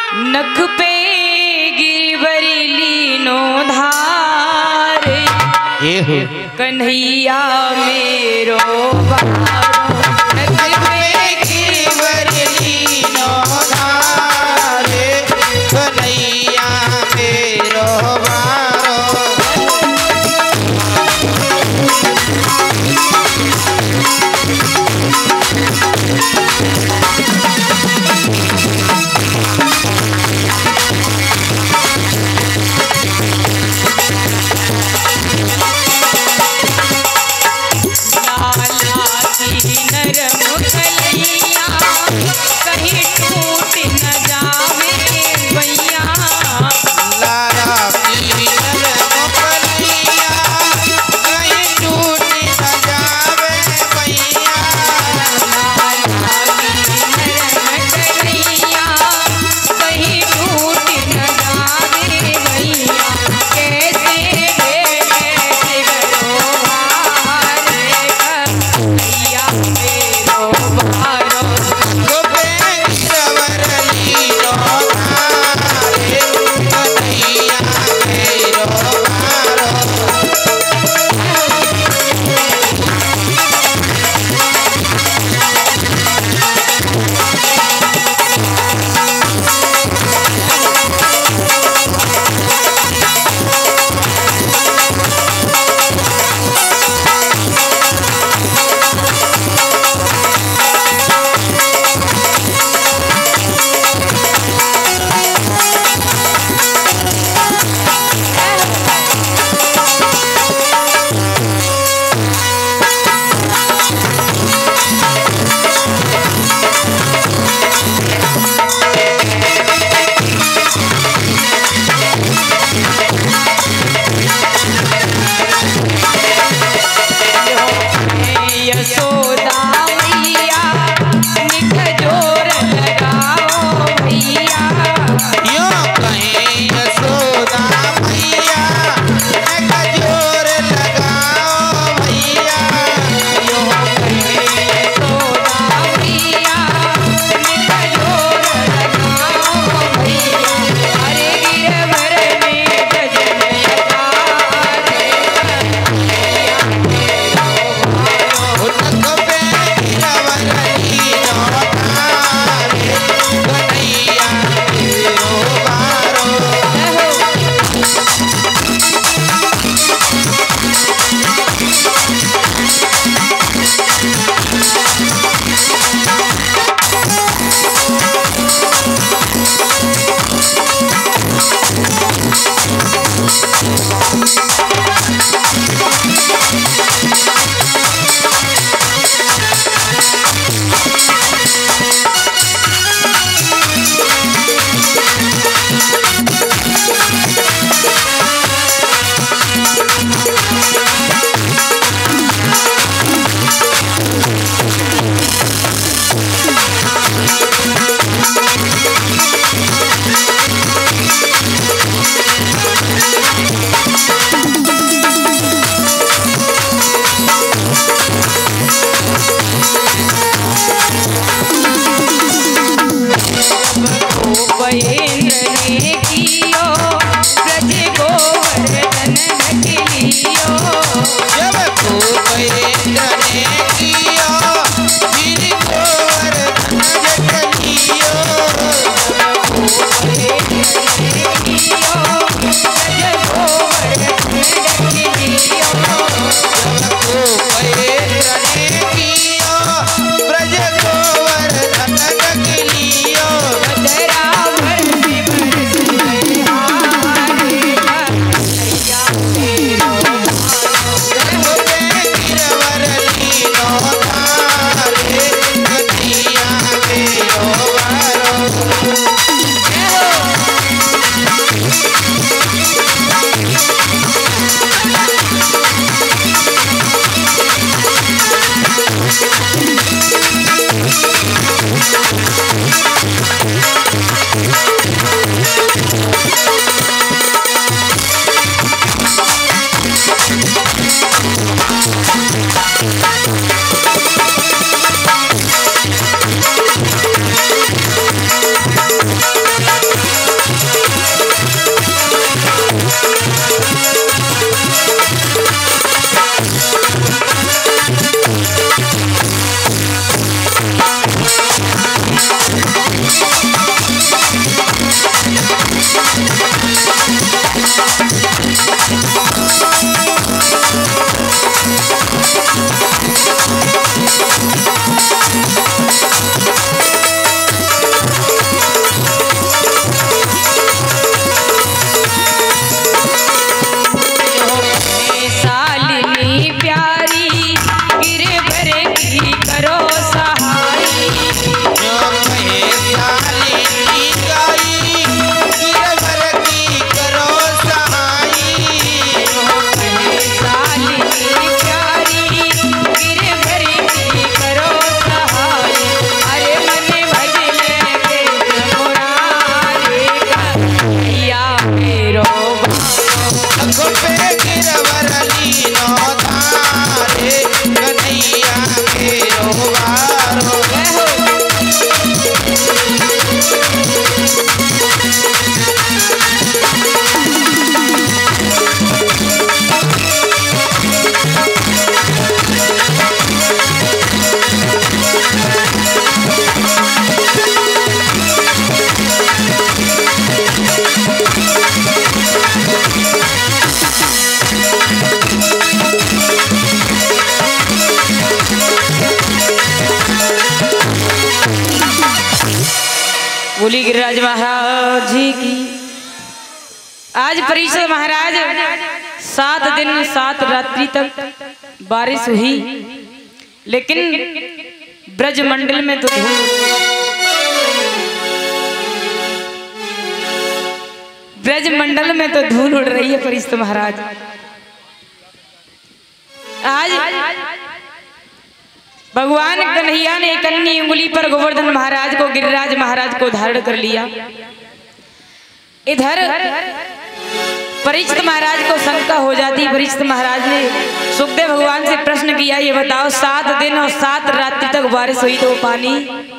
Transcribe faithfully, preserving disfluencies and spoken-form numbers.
नख पे गिरवरी लीनो धार कन्हैया मेरो बारो नख पे गिरवरी लीनो धार कन्हैया मेरो बारो ब्रज गोवर्धन बोली गिरिराज महाराज जी की। आज परीक्षित महाराज सात दिन सात रात्रि तक बारिश हुई, लेकिन ब्रजमंडल में तो धूल, ब्रजमंडल में तो धूल उड़ रही है परीक्षित महाराज। आज भगवान कन्हैया ने एक अन्य उंगली पर गोवर्धन महाराज को, गिरिराज महाराज को धारण कर लिया। इधर परीक्षित महाराज को शंका हो जाती। परीक्षित महाराज ने सुखदेव भगवान से प्रश्न किया, ये बताओ सात दिन और सात रात्रि तक बारिश हुई तो पानी